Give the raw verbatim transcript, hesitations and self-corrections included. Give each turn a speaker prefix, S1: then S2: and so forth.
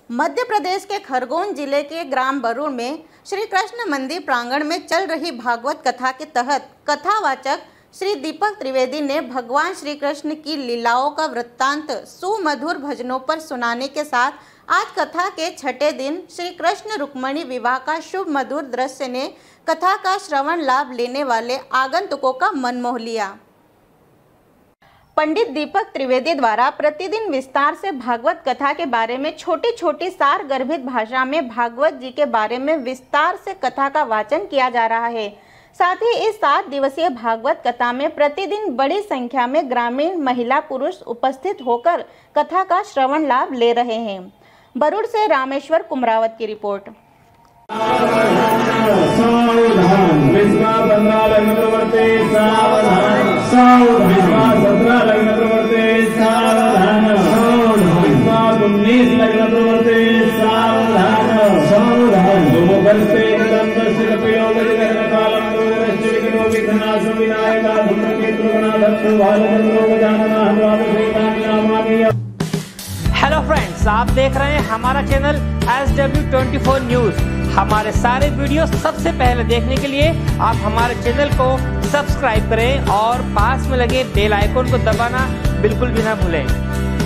S1: मध्य प्रदेश के खरगोन जिले के ग्राम बरुड़ में श्री कृष्ण मंदिर प्रांगण में चल रही भागवत कथा के तहत कथावाचक श्री दीपक त्रिवेदी ने भगवान श्री कृष्ण की लीलाओं का वृत्तांत सुमधुर भजनों पर सुनाने के साथ आज कथा के छठे दिन श्री कृष्ण रुक्मणी विवाह का शुभ मधुर दृश्य ने कथा का श्रवण लाभ लेने वाले आगंतुकों का मन मोह लिया। पंडित दीपक त्रिवेदी द्वारा प्रतिदिन विस्तार से भागवत कथा के बारे में छोटी छोटी सार गर्भित भाषा में भागवत जी के बारे में विस्तार से कथा का वाचन किया जा रहा है। साथ ही इस सात दिवसीय भागवत कथा में प्रतिदिन बड़ी संख्या में ग्रामीण महिला पुरुष उपस्थित होकर कथा का श्रवण लाभ ले रहे हैं। बरुड़ से रामेश्वर कुमरावत की रिपोर्ट।
S2: उन्नीस लग्न प्रवर्ते सावधान सावधान दोमोगस्ते एकदंतस्य कपिलोगजगन्नकालं दोगश्चविघ्नो विघ्नाशो विनायका धूम्रकेतुगणाधत्तो भालचन्द्रो गजाननः द्वादशैतानि नामानि।
S3: हेलो फ्रेंड्स, आप देख रहे हैं हमारा channel S W twenty four news. हमारे सारे वीडियो सबसे पहले देखने के लिए आप हमारे चैनल को सब्सक्राइब करें और पास में लगे बेल आइकन को दबाना बिल्कुल भी ना भूलें।